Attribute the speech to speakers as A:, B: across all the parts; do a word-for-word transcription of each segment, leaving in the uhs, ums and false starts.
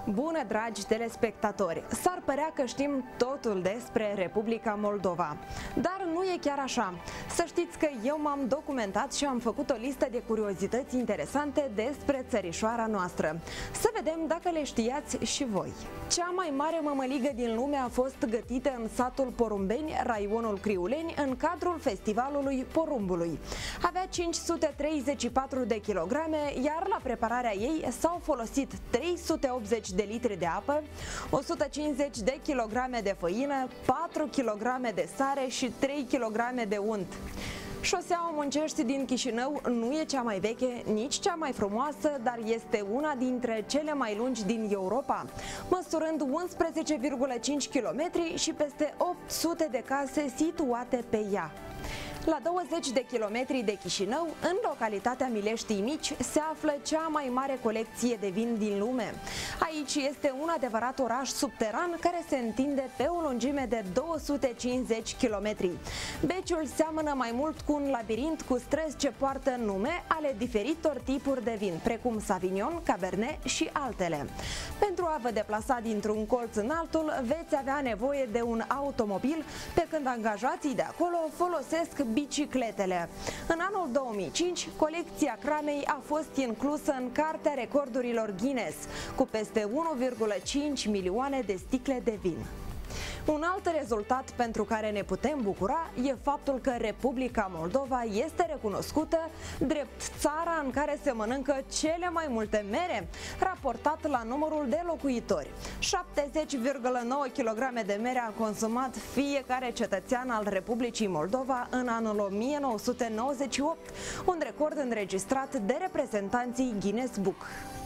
A: Bună, dragi telespectatori! S-ar părea că știm totul despre Republica Moldova, dar nu e chiar așa. Să știți că eu m-am documentat și am făcut o listă de curiozități interesante despre țărișoara noastră. Să vedem dacă le știați și voi. Cea mai mare mămăligă din lume a fost gătită în satul Porumbeni, raionul Criuleni, în cadrul festivalului Porumbului. Avea cinci sute treizeci și patru de kilograme, iar la prepararea ei s-au folosit trei sute optzeci de litri de apă, o sută cincizeci de kilograme de făină, patru kilograme de sare și trei kilograme de unt. Șoseaua Muncești din Chișinău nu e cea mai veche, nici cea mai frumoasă, dar este una dintre cele mai lungi din Europa, măsurând unsprezece virgulă cinci kilometri și peste opt sute de case situate pe ea. La douăzeci de kilometri de Chișinău, în localitatea Mileștii Mici, se află cea mai mare colecție de vin din lume. Aici este un adevărat oraș subteran care se întinde pe o lungime de două sute cincizeci de kilometri. Beciul seamănă mai mult cu un labirint cu străzi ce poartă nume ale diferitor tipuri de vin, precum Savignon, Cabernet și altele. Pentru a vă deplasa dintr-un colț în altul, veți avea nevoie de un automobil, pe când angajații de acolo folosesc bicicletele. În anul două mii cinci, colecția Cramei a fost inclusă în Cartea Recordurilor Guinness, cu peste unu virgulă cinci milioane de sticle de vin. Un alt rezultat pentru care ne putem bucura e faptul că Republica Moldova este recunoscută drept țara în care se mănâncă cele mai multe mere, raportat la numărul de locuitori. șaptezeci virgulă nouă kilograme de mere a consumat fiecare cetățean al Republicii Moldova în anul o mie nouă sute nouăzeci și opt, un record înregistrat de reprezentanții Guinness Book.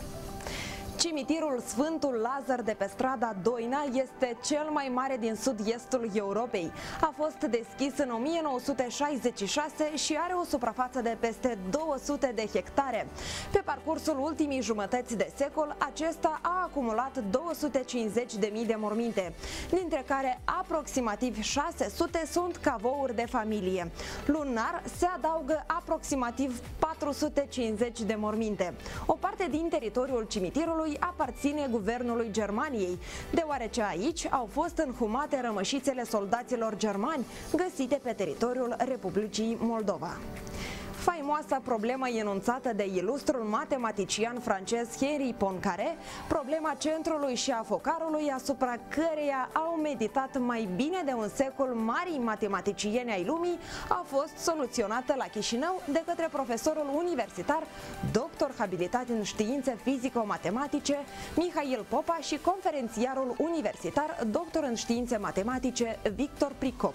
A: Cimitirul Sfântul Lazar de pe strada Doina este cel mai mare din sud-estul Europei. A fost deschis în o mie nouă sute șaizeci și șase și are o suprafață de peste două sute de hectare. Pe parcursul ultimii jumătăți de secol, acesta a acumulat două sute cincizeci de mii de morminte, dintre care aproximativ șase sute sunt cavouri de familie. Lunar se adaugă aproximativ patru sute cincizeci de morminte. O parte din teritoriul cimitirului aparține guvernului Germaniei, deoarece aici au fost înhumate rămășițele soldaților germani găsite pe teritoriul Republicii Moldova. Faimoasa problemă enunțată de ilustrul matematician francez Henri Poincaré, problema centrului și a focarului, asupra căreia au meditat mai bine de un secol marii matematicieni ai lumii, a fost soluționată la Chișinău de către profesorul universitar, doctor habilitat în științe fizico-matematice, Mihail Popa, și conferențiarul universitar, doctor în științe matematice, Victor Pricop.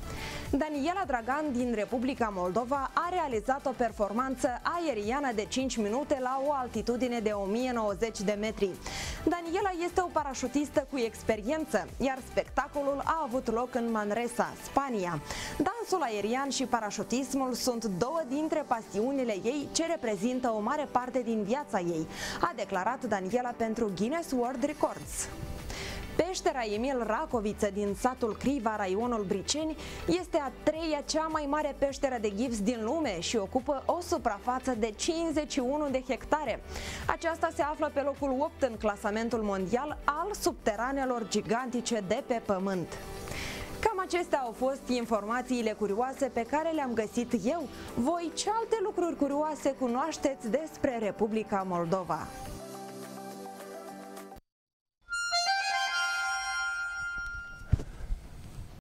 A: Daniela Dragan din Republica Moldova a realizat o performanță aeriană de cinci minute la o altitudine de o mie nouăzeci de metri. Daniela este o parașutistă cu experiență, iar spectacolul a avut loc în Manresa, Spania. Dansul aerian și parașutismul sunt două dintre pasiunile ei ce reprezintă o mare parte din viața ei, a declarat Daniela pentru Guinness World Records. Peștera Emil Racoviță din satul Criva, raionul Briceni, este a treia cea mai mare peșteră de ghivs din lume și ocupă o suprafață de cincizeci și unu de hectare. Aceasta se află pe locul opt în clasamentul mondial al subteranelor gigantice de pe pământ. Cam acestea au fost informațiile curioase pe care le-am găsit eu. Voi ce alte lucruri curioase cunoașteți despre Republica Moldova?